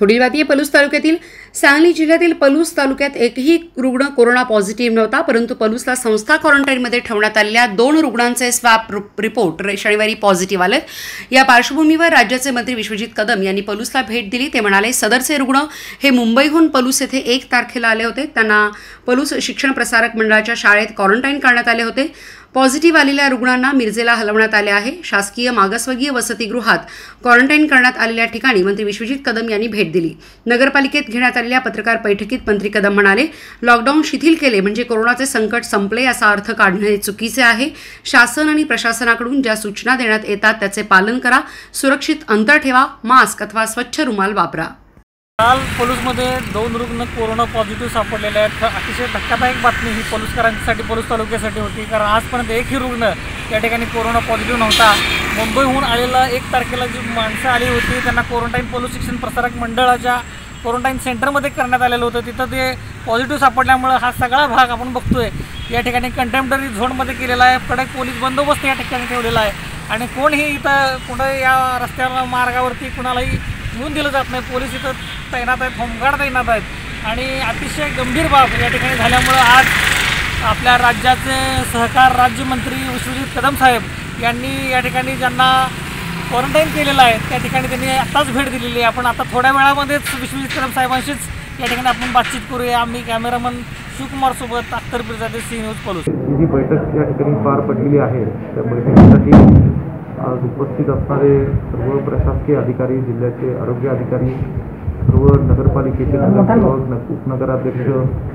पुढील बातमी पलूस तालुक्यातील सांगली जिल्ह्यातील पलूस तालुक्यात एकही रुग्ण कोरोना पॉझिटिव्ह नव्हता, परंतु पलूसला संस्था क्वारंटाईनमध्ये ठेवण्यात आलेल्या 2 रुग्णांचे स्वॅब रिपोर्ट शनिवारी पॉझिटिव्ह आले। या पार्श्वभूमीवर राज्याचे मंत्री विश्वजित कदम यांनी पलूसला भेट दिली। ते म्हणाले, सदरचे रुग्ण हे मुंबईहून पलूस येथे 1 तारखेला आले होते। त्यांना पलूस शिक्षण प्रसारक मंडळाच्या शाळेत क्वारंटाईन करण्यात आले होते। पॉझिटिव्ह आलेल्या रुग्णांना मिरजेला हलवण्यात आले आहे। शासकीय मागासवर्गीय वसतिगृहात क्वारंटाईन करण्यात आलेल्या ठिकाणी मंत्री विश्वजित कदम यांनी भेट दिली। नगरपालिकेत घेण्यात आलेल्या पत्रकार बैठकीत मंत्री कदम म्हणाले, लॉकडाऊन शिथिल केले म्हणजे कोरोनाचे संकट संपले याचा अर्थ काढणे चुकीचे आहे। शासन आणि प्रशासनाकडून ज्या सूचना देण्यात येतात त्याचे पालन करा। सुरक्षित अंतर ठेवा, मास्क अथवा स्वच्छ रुमाल वापरा। काल पलूसमध्ये 2 रुग्ण कोरोना पॉझिटिव्ह सापडलेले आहेत। अतिशय धक्कादायक बातमी ही पलूसकरांसाठी, पलूस तालुक्यासाठी होती, कारण आजपर्यंत एकही रुग्ण या ठिकाणी कोरोना पॉझिटिव्ह नव्हता। मुंबईहून आलेला 1 तारखेला जी माणसं आली होती त्यांना क्वारंटाईन पलूस शिक्षण प्रसारक मंडळाच्या क्वारंटाईन सेंटरमध्ये करण्यात आलेलं होतं। तिथं ते पॉझिटिव्ह सापडल्यामुळे हा सगळा भाग आपण बघतोय या ठिकाणी कंटेम्पररी झोनमध्ये केलेला आहे। कडक पोलीस बंदोबस्त या ठिकाणी ठेवलेला आहे आणि कोणीही इथं कुठं या रस्त्यावर मार्गावरती कुणालाही येऊन दिलं जात नाही। पोलीस इथं तैनात आहेत, होमगार्ड तैनात आहेत आणि अतिशय गंभीर बाब या ठिकाणी झाल्यामुळं आज आपल्या राज्याचे सहकार राज्यमंत्री विश्वजित कदम साहेब यांनी या ठिकाणी ज्यांना क्वारंटाईन केलेलं आहे त्या ठिकाणी त्यांनी आत्ताच भेट दिलेली आहे। आपण आता थोड्या वेळामध्येच विश्वजित कदम साहेबांशीच या ठिकाणी आपण बातचीत करूया। आम्ही कॅमेरामन शिवकुमार सोबत अख्तर पिरजादे, सी न्यूज पलूस। ही बैठक या ठिकाणी पार पडलेली आहे। त्या बैठकीसाठी आज उपस्थित असणारे सर्व प्रशासकीय अधिकारी, जिल्ह्याचे आरोग्य अधिकारी, सर्व नगरपालिकेचे नगरसेवक, उपनगराध्यक्ष,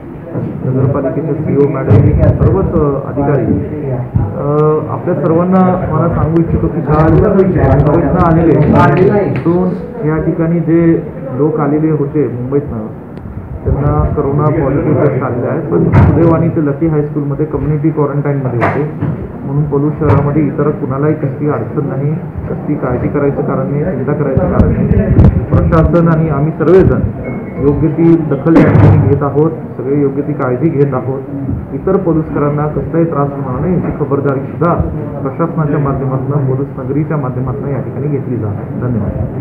नगरपालिकेचे CEO मॅडम, सर्वच अधिकारी, आपल्या सर्वांना मला सांगू इच्छितो की मुंबईतनं आलेले 2 या ठिकाणी जे लोक आलेले होते मुंबईतनं त्यांना कोरोना पॉझिटिव्ह टेस्ट आलेले आहेत, पण सुदैवाने ते लकी हायस्कूलमध्ये कम्युनिटी क्वारंटाईनमध्ये होते। म्हणून पलूस शहरामध्ये इतर कुणालाही कसली अडचण नाही, कसली काळजी करायचं कारण नाही, चिंता करायचं कारण नाही। प्रशासन आणि आम्ही सर्वजण योग्य ती दखल या ठिकाणी घेत आहोत, सगळे योग्य ती काळजी घेत आहोत। इतर पलूसकरांना कसलाही त्रास होणार नाही याची खबरदारी सुद्धा प्रशासनाच्या माध्यमातून, पलूस नगरीच्या माध्यमातून या ठिकाणी घेतली जाते। धन्यवाद।